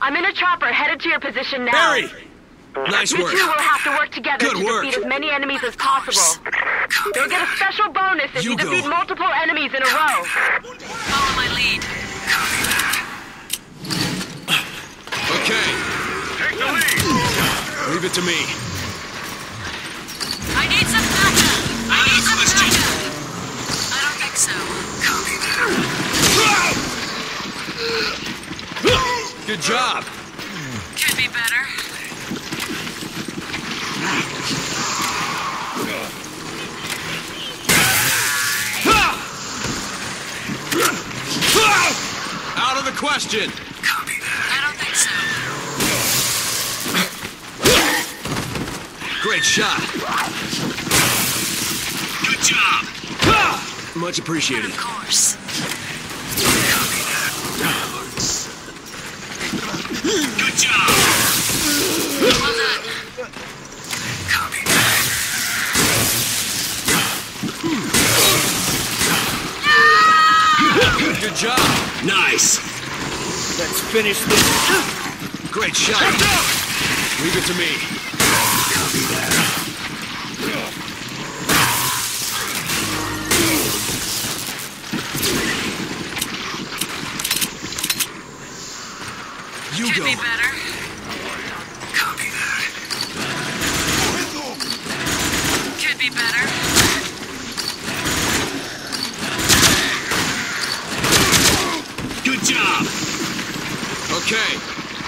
I'm in a chopper headed to your position now. Barry! Nice You work. two will have to work together Good to work. defeat as many enemies as possible. You'll get a special bonus if you You go. defeat multiple enemies in a row. Follow my lead. Okay. Take the lead. Leave it to me. I need some backup. I need some backup. I don't think so. Good job. Could be better. Out of the question. I don't think so. Great shot. Good job. Much appreciated. Of course. Good job. Well done. Good job. Nice. Let's finish this. Great shot. Leave it to me. You Could go. be better. Copy that. Could be better. Good job. Okay.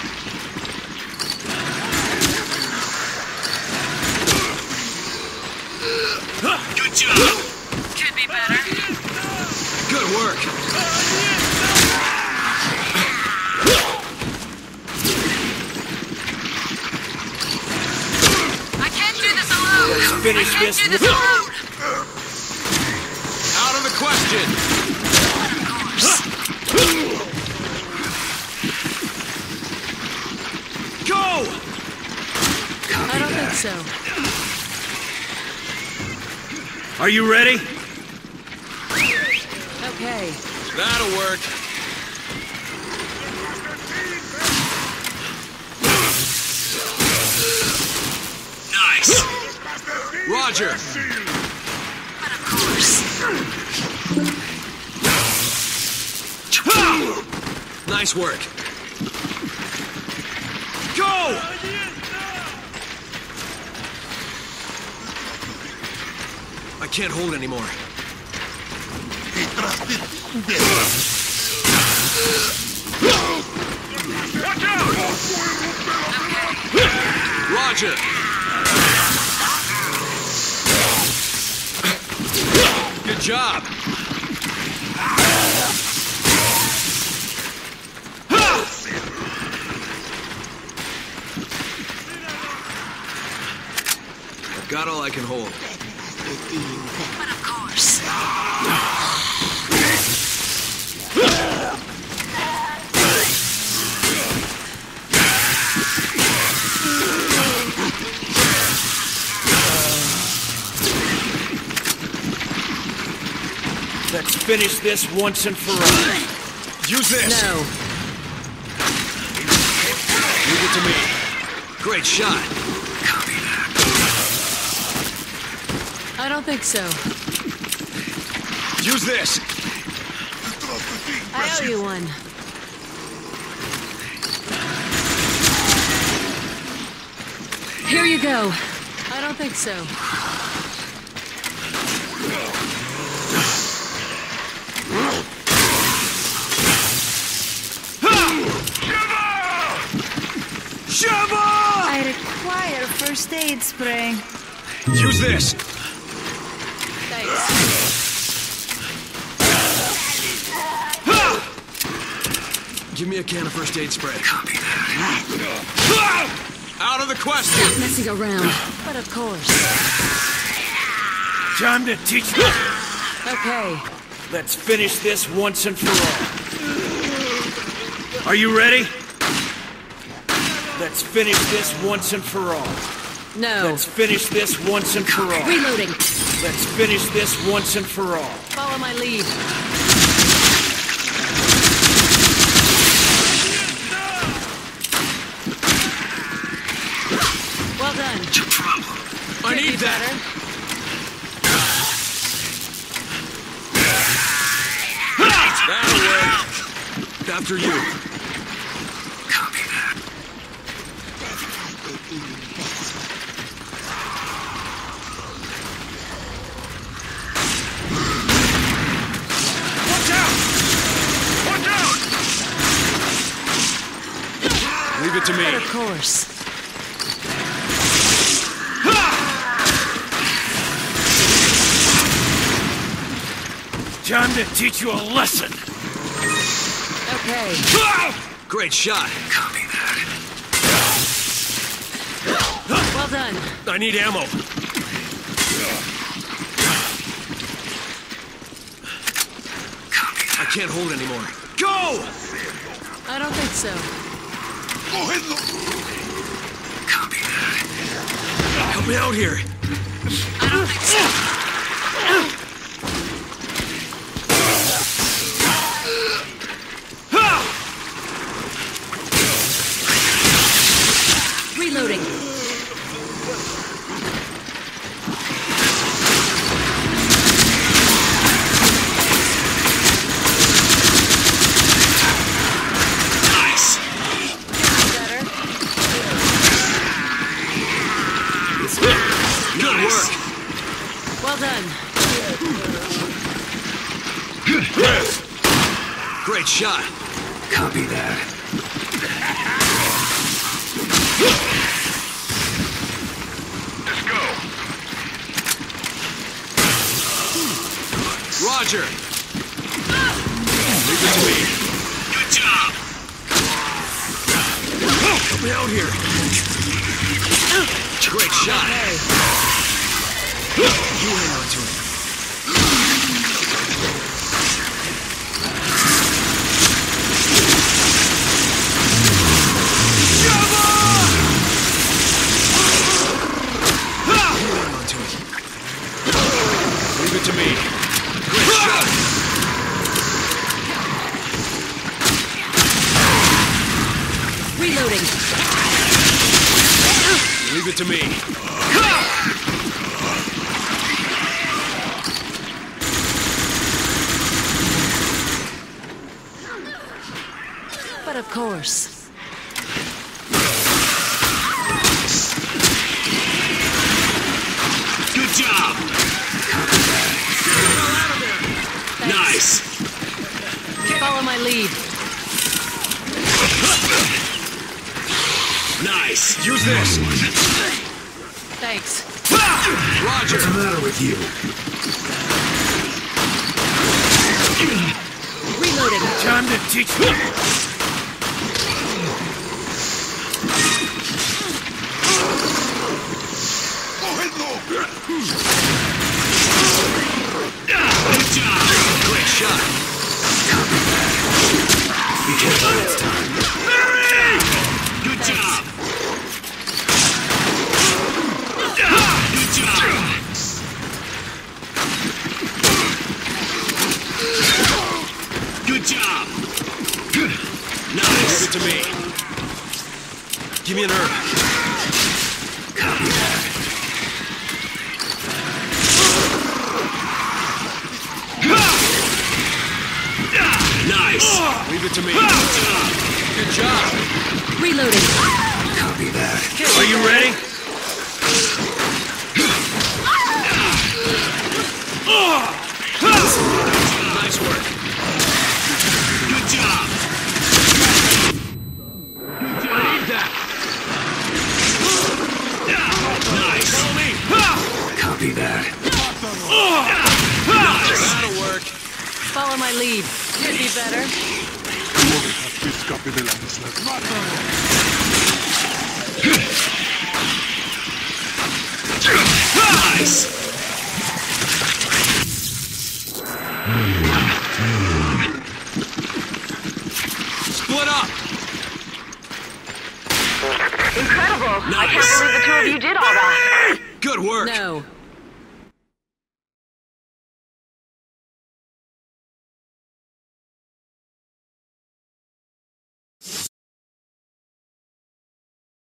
Good job. Could be better. Good work. I can't do this alone. Let's finish I can't this. do this alone. Out of the question. Go! I don't think so. Are you ready? Okay. That'll work. Nice. Roger. But of course. Nice work. Go! I can't hold anymore. Watch out. Roger. Good job. Got all I can hold. But of course. Let's finish this once and for all. Use this. No. Leave it to me. Great shot. I don't think so. Use this. I owe you one. Here you go. I don't think so. Shiver! I require first aid spray. Use this. Thanks. Give me a can of first aid spray. Out of the question. Messing around. But of course. Time to teach them. Okay. Let's finish this once and for all. Are you ready? Let's finish this once and for all. No. Let's finish this once and for all. Reloading. Let's finish this once and for all. Follow my lead. Need that. That'll work. After you. Copy that. Watch out! Watch out! Leave it to me. Of course. Time to teach you a lesson. Okay. Great shot. Copy that. Well done. I need ammo. Copy I that. can't hold anymore. Go! I don't think so. Copy that. Help me out here. I don't think so. Reloading. Nice. Better. Good work. Well done. Great shot. Copy that. Let's go. Roger. Leave it to me. Good job. Help me out here. Great shot. You hang on to it. You hang on to it. Leave it to me. Great shot. Reloading. Leave it to me. But of course. Good job. Nice. Follow my lead. Nice. Use this. Thanks. Roger. What's the matter with you? Reloading. Time to teach you. Good job. Great shot. Be careful next time. Good job. Good job. Good job. Nice. Leave it to me. Give me an herb. Copy that. Nice. Leave it to me. Good job. Good job. Reloading. Copy that. Are you ready? Nice work. Good job. I need that. Nice. Follow me. Copy that. That'll work. Follow my lead. Could be better. Nice. Split up. Incredible. I Nice. can't believe the two of you did all that. Good work. No.